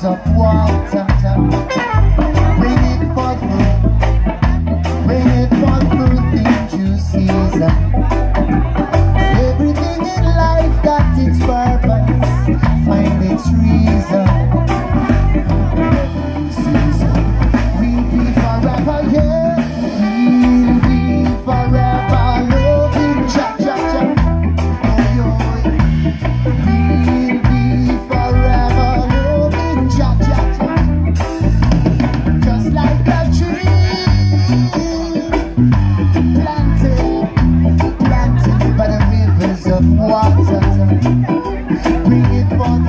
rivers of water. Bring it forth, bring it forth fruit in due season. Everything in life got its purpose, find its reason. Every season we'll be forever, yeah. We'll be forever loving Jah, Jah, Jah. Oh, yo. We'll be forever loving Jah, Jah, Jah. Just like a tree planted by the rivers of water. Bring it forth,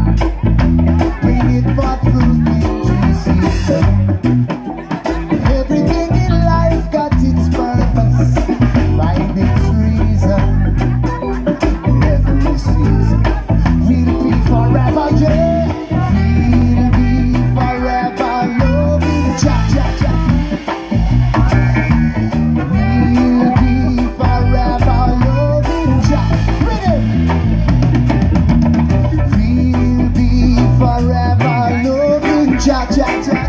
fruit in due season. Everything in life got its purpose, find its reason. Every season we'll be forever, yeah. We'll be forever loving Jah, Jah, Jah. We'll be forever loving Jah. Bring it. We'll be forever loving Jah, Jah, Jah.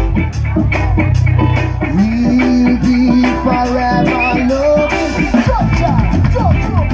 We'll be forever loving Jah, Jah, Jah.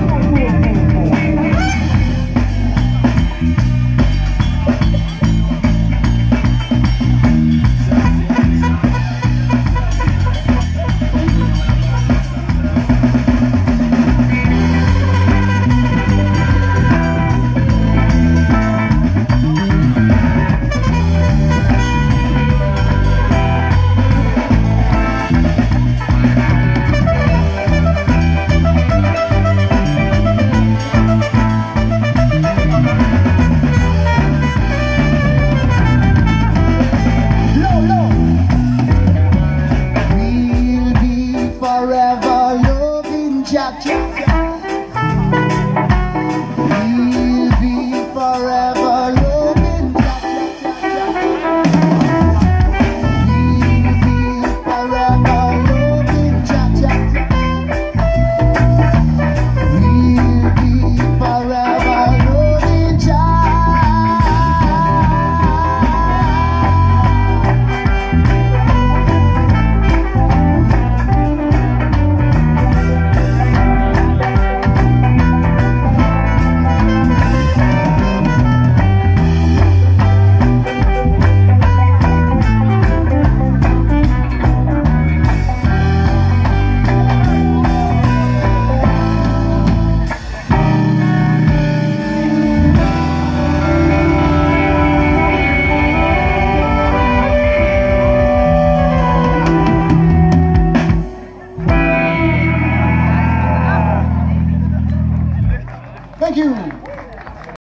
We'll be forever loving Jah, Jah.